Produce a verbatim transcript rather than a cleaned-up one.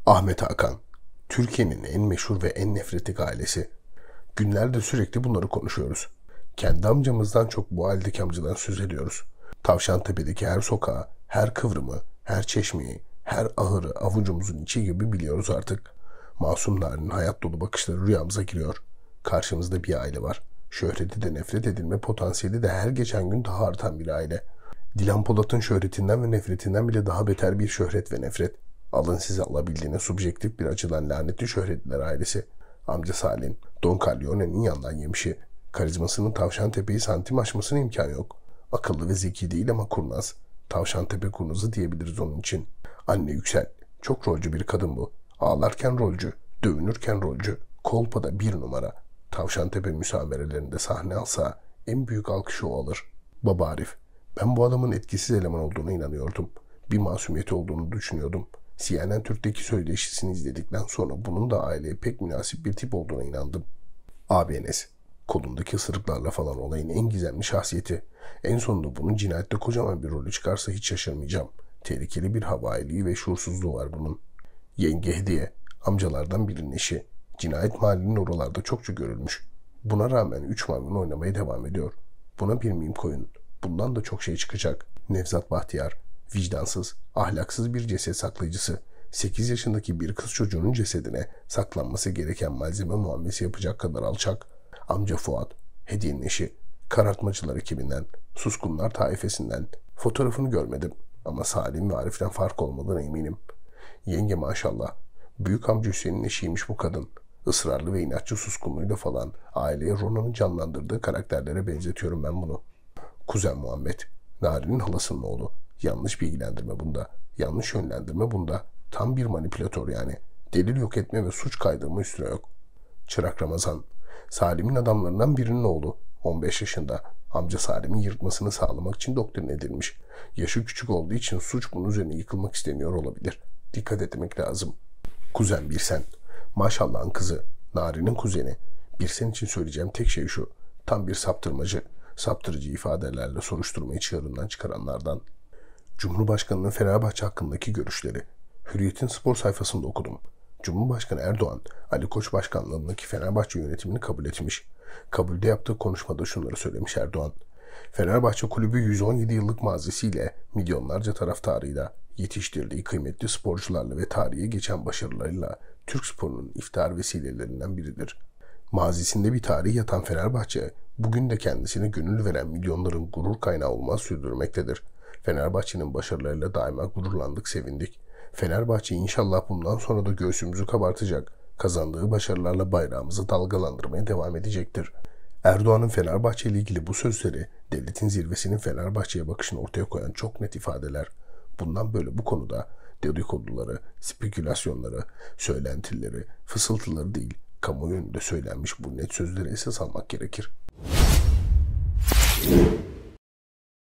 Ahmet Hakan, Türkiye'nin en meşhur ve en nefretlik ailesi. Günlerde sürekli bunları konuşuyoruz. Kendi amcamızdan çok bu ailedeki amcadan söz ediyoruz. Tavşantepe'deki her sokağı, her kıvrımı, her çeşmeyi, her ahırı avucumuzun içi gibi biliyoruz artık. Masumların hayat dolu bakışları rüyamıza giriyor. Karşımızda bir aile var. Şöhreti de nefret edilme potansiyeli de her geçen gün daha artan bir aile. Dilan Polat'ın şöhretinden ve nefretinden bile daha beter bir şöhret ve nefret. Alın size alabildiğine subjektif bir açıdan lanetli şöhretliler ailesi. Amca Salih'in Don Corleone'nin yandan yemişi. Karizmasının Tavşantepe'yi santim aşmasına imkan yok. Akıllı ve zeki değil ama kurnaz. Tavşantepe kurnazı diyebiliriz onun için. Anne Yüksel. Çok rolcü bir kadın bu. Ağlarken rolcü, dövünürken rolcü. Kolpada bir numara. Tavşantepe müsamerelerinde sahne alsa en büyük alkışı o alır. Baba Arif. Ben bu adamın etkisiz eleman olduğuna inanıyordum. Bir masumiyeti olduğunu düşünüyordum. C N N Türk'teki söyleşisini izledikten sonra bunun da aileye pek münasip bir tip olduğuna inandım. Abi Enes. Kolundaki ısırıklarla falan olayın en gizemli şahsiyeti. En sonunda bunun cinayette kocaman bir rolü çıkarsa hiç şaşırmayacağım. Tehlikeli bir havailiği ve şuursuzluğu var bunun. Yenge Hediye. Amcalardan birinin eşi. Cinayet mahallinin oralarda çokça görülmüş. Buna rağmen üç maymun oynamaya devam ediyor. Buna bir mim koyun. Bundan da çok şey çıkacak. Nevzat Bahtiyar. Vicdansız, ahlaksız bir ceset saklayıcısı. sekiz yaşındaki bir kız çocuğunun cesedine saklanması gereken malzeme muamelesi yapacak kadar alçak. Amca Fuat, Hediye'nin eşi. Karartmacılar ekibinden, suskunlar taifesinden. Fotoğrafını görmedim ama Salim ve Arif'ten fark olmadığına eminim. Yenge maşallah. Büyük amca Hüseyin'in eşiymiş bu kadın. Israrlı ve inatçı suskunluğuyla falan aileye Rona'nın canlandırdığı karakterlere benzetiyorum ben bunu. Kuzen Muhammed, Nari'nin halasının oğlu. Yanlış bilgilendirme bunda. Yanlış yönlendirme bunda. Tam bir manipülatör yani. Delil yok etme ve suç kaydırma üstüne yok. Çırak Ramazan. Salim'in adamlarından birinin oğlu. on beş yaşında. Amca Salim'in yırtmasını sağlamak için doktrin edilmiş. Yaşı küçük olduğu için suç bunun üzerine yıkılmak isteniyor olabilir. Dikkat etmek lazım. Kuzen Birsen. Maşallahın kızı. Nari'nin kuzeni. Birsen için söyleyeceğim tek şey şu. Tam bir saptırmacı. Saptırıcı ifadelerle soruşturmayı çığırından çıkaranlardan. Cumhurbaşkanının Fenerbahçe hakkındaki görüşleri. Hürriyet'in spor sayfasında okudum. Cumhurbaşkanı Erdoğan, Ali Koç başkanlığındaki Fenerbahçe yönetimini kabul etmiş. Kabulde yaptığı konuşmada şunları söylemiş Erdoğan. Fenerbahçe kulübü yüz on yedi yıllık mazisiyle, milyonlarca taraftarıyla, yetiştirdiği kıymetli sporcularla ve tarihe geçen başarılarıyla Türk sporunun iftihar vesilelerinden biridir. Mazisinde bir tarih yatan Fenerbahçe, bugün de kendisine gönül veren milyonların gurur kaynağı olmaz sürdürmektedir. Fenerbahçe'nin başarılarıyla daima gururlandık, sevindik. Fenerbahçe inşallah bundan sonra da göğsümüzü kabartacak, kazandığı başarılarla bayrağımızı dalgalandırmaya devam edecektir. Erdoğan'ın Fenerbahçe ile ilgili bu sözleri, devletin zirvesinin Fenerbahçe'ye bakışını ortaya koyan çok net ifadeler. Bundan böyle bu konuda dedikoduları, spekülasyonları, söylentileri, fısıltıları değil, kamuoyu önünde söylenmiş bu net sözleri esas almak gerekir.